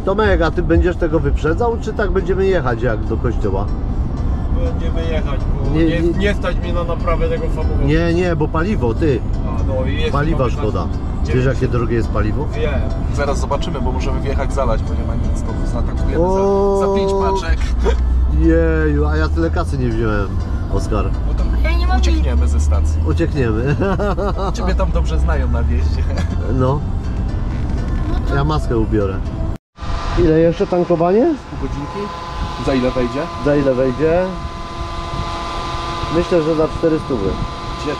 Tomek, a ty będziesz tego wyprzedzał, czy tak będziemy jechać jak do kościoła? Będziemy jechać, bo nie stać mnie na naprawę tego samochodu. Nie, bo paliwo, ty. A, no i jest Paliwa szkoda. Wiesz, jakie drogie jest paliwo? Wiem. Zaraz zobaczymy, bo możemy wjechać, zalać, bo nie ma nic, to zatankujemy za 5 paczek. Jeju, a ja tyle kasy nie wziąłem, Oskar. Bo tam Ja nie mam uciekniemy ze stacji. Uciekniemy. Ciebie tam dobrze znają na wjeździe. No. Ja maskę ubiorę. Ile jeszcze tankowanie? Pół godzinki? Za ile wejdzie? Za ile wejdzie? Myślę, że za 400. Gdzie?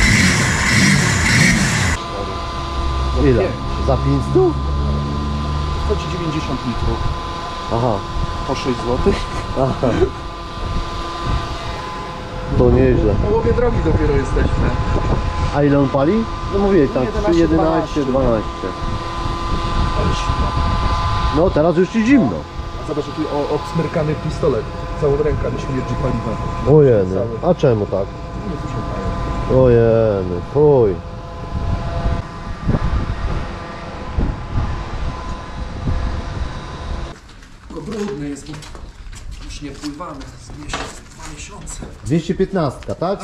Ile? Za 500? Chodzi 90 litrów. Aha. Po 6 zł. Aha. To nieźle. W połowie drogi dopiero jesteśmy. A ile on pali? No mówię, tam 11, 11, 12. Ale zimno. No teraz już ci zimno. A zobacz, tu obsmyrkany pistolet. Całą rękę mi śmierdzi paliwem. Ojeny. A czemu tak? Nie słyszę. Ojeny, fuj. Tylko brudny jest, bo już nie pływamy z 2 miesiące. 215, tak?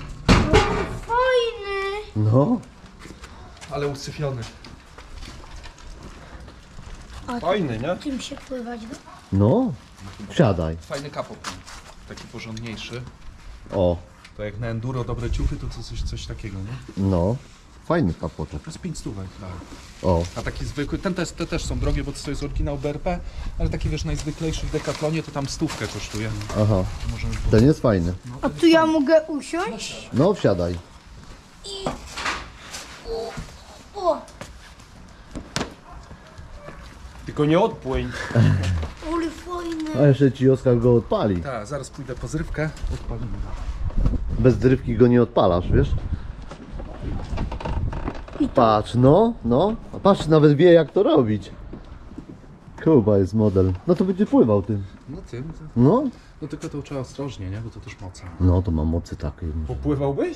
Fajny. No. Ale usyfiony. Fajny, nie? Czym się pływać do? No. Wsiadaj. Fajny kapot. Taki porządniejszy. O. To jak na enduro dobre ciuchy, to coś takiego, nie? No. Fajny kapoczek. To jest 5 stówek, tak. O. A taki zwykły, te też są drogie, bo to jest oryginał BRP, ale taki wiesz, najzwyklejszy w Decathlonie to tam 100 kosztuje. Aha. Możemy... Ten jest fajny. A tu ja mogę usiąść? No, wsiadaj. O, Tylko nie odpłyń. ale fajny. A jeszcze ci Oskar go odpali. Tak, zaraz pójdę po zrywkę, odpalimy. Bez drywki go nie odpalasz, wiesz? Patrz, no. A patrz, nawet wie jak to robić. Kuba jest model. No to będzie pływał tym. No tym, No. no tylko to trzeba ostrożnie, nie? Bo to też mocno. No to ma mocy takiej. Popływałbyś?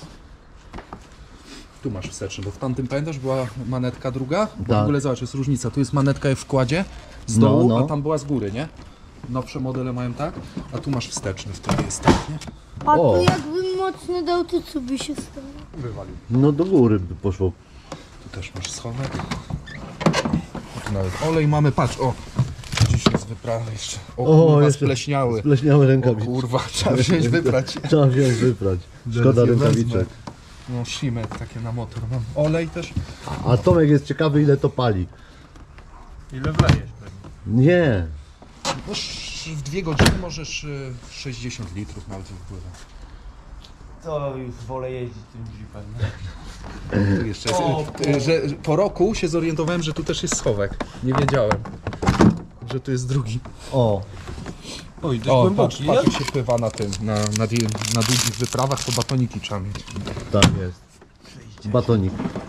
Tu masz wsteczny, bo w tamtym pamiętasz była manetka druga? Bo Tak. w ogóle zobacz, jest różnica. Tu jest manetka w wkładzie z dołu, No. a tam była z góry, nie? Nowsze modele mają tak, a tu masz wsteczny, w którym jest tak, nie? A O. tu jakbym mocno dał, to co by się stało? Wywalił. No do góry by poszło. Tu też masz schowek. Tu nawet olej mamy, patrz, o! Gdzieś jest wyprawa jeszcze. O kurwa, jeszcze spleśniały. Spleśniały O rękawice. kurwa, trzeba wziąć, wybrać. Trzeba wziąć wyprać. Szkoda je rękawiczek. wezmę. No shimet takie na motor mam. Olej też. A Tomek jest ciekawy ile to pali. Ile wlejesz pewnie? Nie. No, w 2 godziny możesz 60 litrów nawet wpływa. To już wolę jeździć tym jeepem. Tu jeszcze jest, że po roku się zorientowałem, że tu też jest schowek. Nie wiedziałem, że tu jest drugi. O. Oj, dość O, głęboki, patrz, nie? jak się pływa na tym, na długich wyprawach, to batoniki trzeba mieć. Tak jest. Batonik.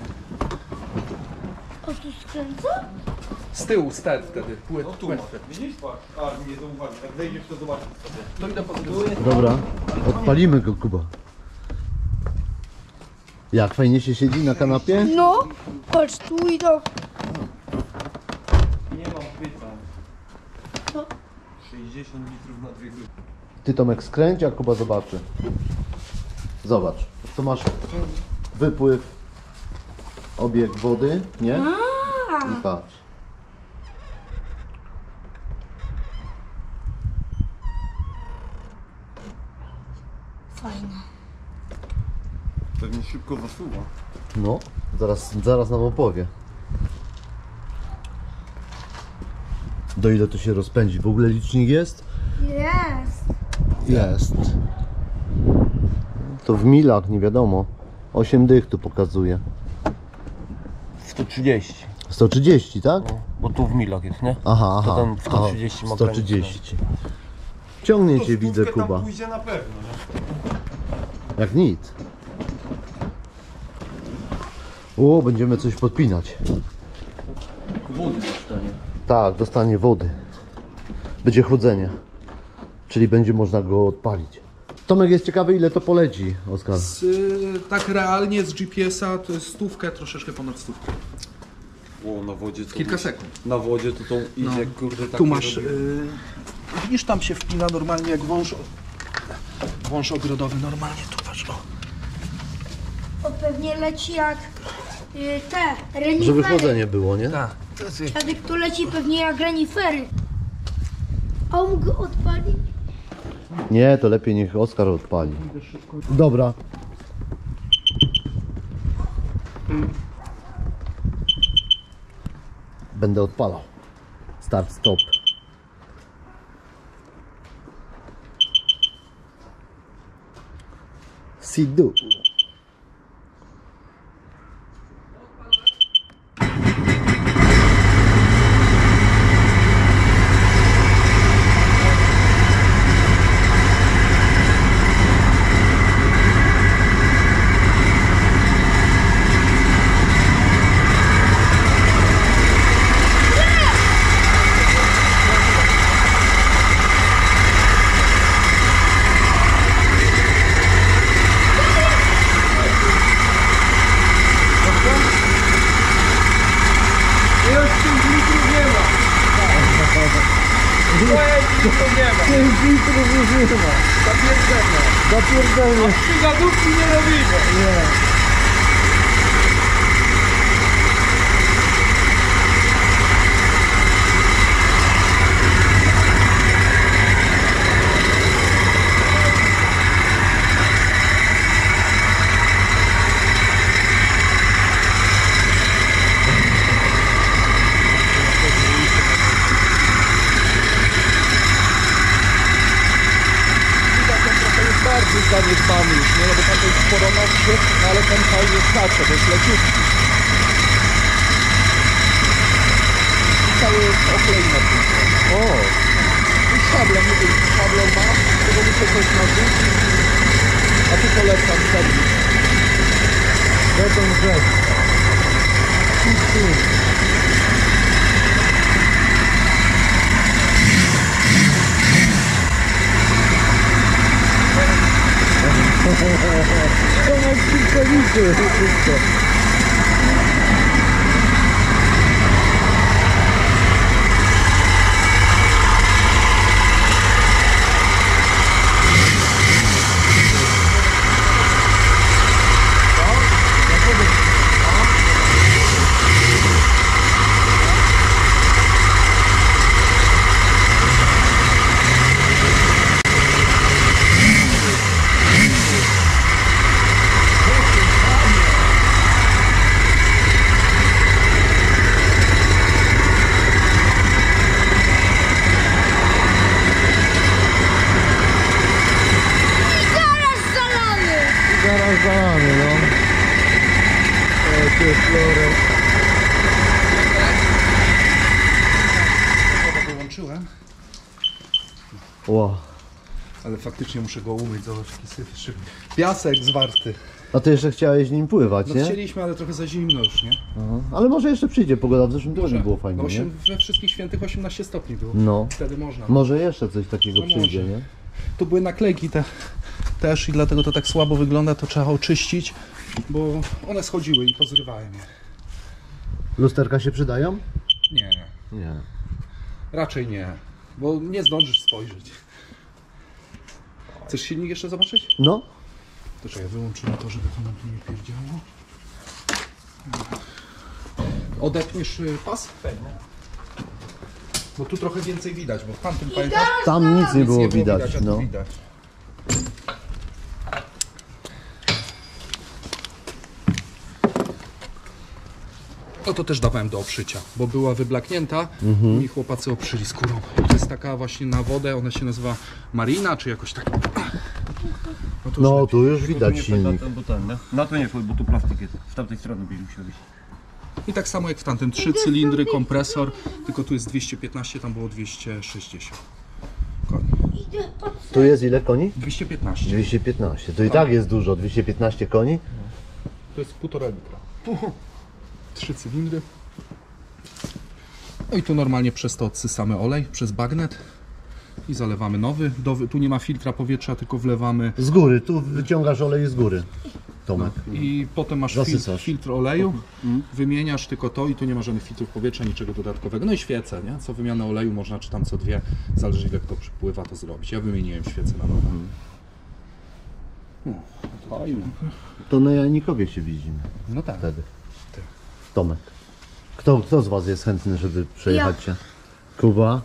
A tu skręca? Z tyłu, wtedy, płyt, Tu masz. Widzisz? Patrz. A, nie zauważysz. Jak zejdziesz, to zobaczysz sobie. To idę po Dobra. Odpalimy go, Kuba. Jak fajnie się siedzi na kanapie? No, patrz tu i to. Nie mam pytań. Co? 60 litrów na 2 grupy. Ty Tomek skręć, a Kuba zobaczy. Zobacz. Tu masz wypływ, obieg wody, nie? I patrz. Fajne. Pewnie szybko zasuwa. No, zaraz nam opowie. Do ile to się rozpędzi? W ogóle licznik jest? Jest. Jest. To w milach, nie wiadomo. 8 dych tu pokazuje. 130. 130, tak? Bo tu w milach jest, nie? Aha. To tam 130 Aha, ma 130. Ciągnie cię, widzę, Kuba. Tam pójdzie na pewno, nie? Jak nic. O, będziemy coś podpinać. Wody dostanie. Tak, dostanie wody. Będzie chłodzenie. Czyli będzie można go odpalić. Tomek jest ciekawy, ile to poleci, Oskar. Tak realnie z GPS-a to jest 100, troszeczkę ponad 100. O, na wodzie to... Kilka sekund. Na wodzie to idzie, kurde, takie Tu masz, robi- widzisz, tam się wpina normalnie jak wąż ogrodowy normalnie, tu patrz, o. O, pewnie leci jak te renifery. Żeby chłodzenie było, nie? Tak. Dziadek tu leci pewnie jak renifery. A on go odpali? Nie, to lepiej niech Oskar odpali. Dobra. Będę odpalał. Start, stop. Sidu. Już 5 litrów nie ma! To nie ma! 5 litrów już nie ma. Zapierdolę! Zapierdolę. Przygadówki nie robimy! Nie. Bardziej zaniedbany już, nie? No bo tam to jest sporo nowszy, ale ten fajnie skacze, to jest leciutki. Cały oklej na tym. O, I szablon, nie wiem, czy szablon ma, tego muszę coś narzucić. A tu polecam serwis. beton rzecz. To masz kilka liczy. Zaraz zalany! Zaraz zalany, no. O, ty florę. Wodę wyłączyłem, Ło. ale faktycznie muszę go umyć, zobacz jaki syf. Piasek zwarty. A ty jeszcze chciałeś nim pływać, No nie? chcieliśmy, ale trochę za zimno już, nie? Aha. Ale może jeszcze przyjdzie pogoda, w zeszłym tygodniu było fajnie, no, nie? we wszystkich świętych 18 stopni było. No. Wtedy można. Może jeszcze coś takiego No przyjdzie, może. nie? Tu były naklejki te też i dlatego to tak słabo wygląda, to trzeba oczyścić, bo one schodziły i pozrywałem je. Lusterka się przydają? Nie, Nie. raczej nie, bo nie zdążysz spojrzeć. Chcesz silnik jeszcze zobaczyć? No. To czekaj, wyłączymy to, żeby to nam tu nie pierdziało. Odepniesz pas? Bo tu trochę więcej widać, bo w tamtym pamiętasz? Tam nic nie było widać, a tu no. widać. No to też dawałem do obszycia, bo była wyblaknięta i chłopacy obszyli skórą. To jest taka właśnie na wodę, ona się nazywa Marina, czy jakoś tak. No to już No, lepiej. tu już widać silnik. Na to nie wchodź, bo tu plastik jest. W tamtej stronie byś musiał być. I tak samo jak w tamtym, 3 cylindry, kompresor, tylko tu jest 215, tam było 260 koni. Idę pod... Tu jest ile koni? 215. 215. To i tak jest dużo, 215 koni. To jest 1,5 litra. 3 cylindry. No i tu normalnie przez to odsysamy olej, przez bagnet i zalewamy nowy. Tu nie ma filtra powietrza, tylko wlewamy. Z góry, tu wyciągasz olej z góry. Tomek. I potem masz Zasysasz. filtr oleju, wymieniasz tylko to i tu nie ma żadnych filtrów powietrza, niczego dodatkowego. No i świece, nie? Co wymianę oleju można, czy tam co dwie, zależy ile kto przypływa, to zrobić. Ja wymieniłem świece na nowe. Fajne. To na Janikowie się widzimy No tak. wtedy. Tomek. Kto z was jest chętny, żeby przejechać się? Kuba?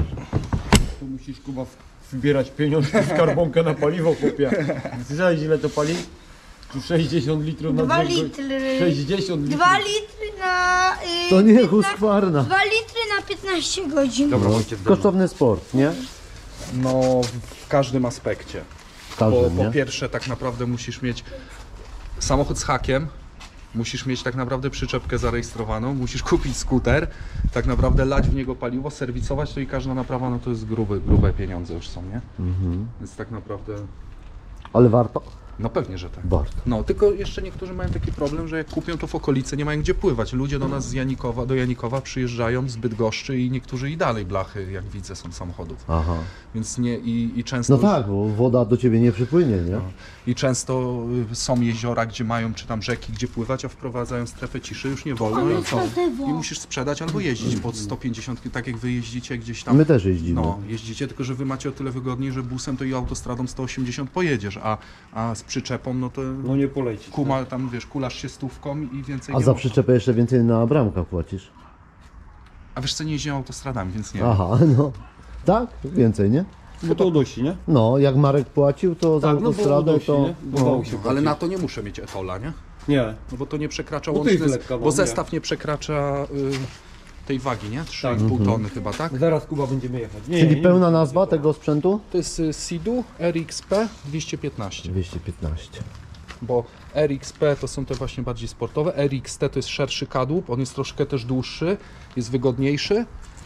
Tu musisz, Kuba, zbierać pieniądze w skarbonkę na paliwo, chłopie. Słyszałeś, ile to pali? Tu 60 litrów na 2 dzień. litry. 60 litrów. 2 litry na... To nie Husqvarna. 2 litry na 15 godzin. Dobra, No, kosztowny sport, nie? no w każdym aspekcie. W każdym, Po nie? pierwsze tak naprawdę musisz mieć samochód z hakiem, musisz mieć tak naprawdę przyczepkę zarejestrowaną, musisz kupić skuter, tak naprawdę lać w niego paliwo, serwisować to i każda naprawa, no to jest grube pieniądze już są, nie? Więc tak naprawdę, Ale warto? no pewnie, że tak. Warto. No, tylko jeszcze niektórzy mają taki problem, że jak kupią to w okolicy, nie mają gdzie pływać. Ludzie do nas do Janikowa przyjeżdżają z Bydgoszczy i niektórzy i dalej blachy, jak widzę, są samochodów. Aha. Więc nie, i często... No tak, bo woda do ciebie nie przypłynie, nie? I często są jeziora, gdzie mają, czy tam rzeki, gdzie pływać, a wprowadzają strefę ciszy, już nie wolno i co? I musisz sprzedać albo jeździć pod 150, tak jak wy jeździcie gdzieś tam. My też jeździmy. No, jeździcie, tylko że wy macie o tyle wygodniej, że busem to i autostradą 180 pojedziesz, a z przyczepą, no to No nie poleci. tam wiesz, kulasz się stówką i więcej A nie za można. przyczepę jeszcze więcej na bramkach płacisz. A wiesz co, nie jeździłem autostradami, więc nie wiem. Aha, no. Tak? Więcej, nie? Bo to udosi, nie? No, jak Marek płacił, to za Tak, no bo autostradę udosi, to... nie? Bo bał się Ale płacić. na to nie muszę mieć etola, nie? Nie. No bo to nie przekracza Bo to jest łączny, lekka, bo nie? zestaw nie przekracza tej wagi, nie? 3,5 tony chyba, tak? Zaraz, Kuba, będziemy jechać. Nie, Czyli nie, pełna nazwa tego sprzętu? To jest Sea-Doo RXP 215, 215. bo RXP to są te właśnie bardziej sportowe, RXT to jest szerszy kadłub, on jest troszkę też dłuższy, jest wygodniejszy.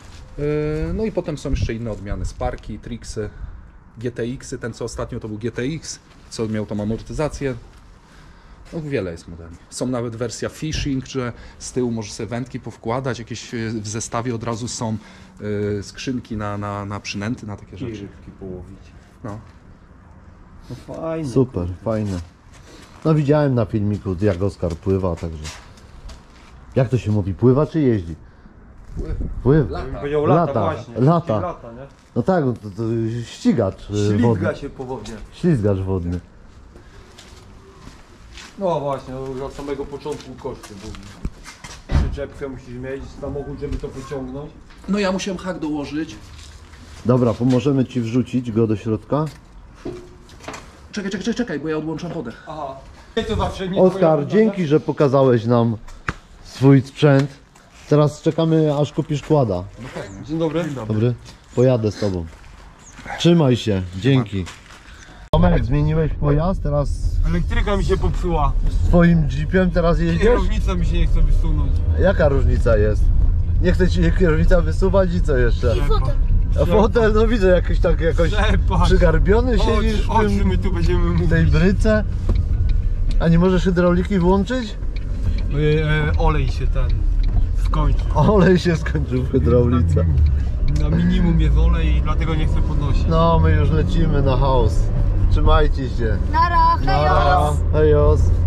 No i potem są jeszcze inne odmiany, Sparki, Trixy, GTX-y, ten co ostatnio to był GTX, co miał tą amortyzację. No wiele jest modeli. Są nawet wersja fishing, że z tyłu możesz sobie wędki powkładać, jakieś w zestawie od razu są skrzynki na przynęty, na takie rzeczy. rybki połowić. No. No fajnie. Super, fajne. No widziałem na filmiku, jak Oskar pływa, także... Jak to się mówi, pływa czy jeździ? Pływa. Ja bym powiedział lata, Lata, właśnie. lata. Lata, nie? No tak, no to ścigacz wodny. Ślizga się po wodzie. Ślizgacz wodny. No właśnie, no, od samego początku koszty były. Przyczepkę musisz mieć, samochód, żeby to wyciągnąć. No ja musiałem hak dołożyć. Dobra, pomożemy ci wrzucić go do środka. Czekaj, bo ja odłączam wodę. Aha. To zawsze nie Oskar, dzięki, że pokazałeś nam swój sprzęt. Teraz czekamy, aż kupisz kłada. Dzień dobry. Dobry? Pojadę z tobą. Trzymaj się, dzięki. Tomek, zmieniłeś pojazd, teraz Elektryka mi się popsuła. swoim jeepem teraz jeździsz? Kierownica mi się nie chce wysunąć. Jaka różnica jest? Nie chce ci kierownica wysuwać i co jeszcze? I fotel. A fotel, no widzę jakoś Przepaść. przygarbiony siedzisz O czym w my tu będziemy mówić? tej bryce. A nie możesz hydrauliki włączyć? Olej się ten skończył. Olej się skończył w hydraulice. Na minimum jest olej i dlatego nie chcę podnosić. No, my już lecimy na house. Trzymajcie się. Nara, hejos! Hejos.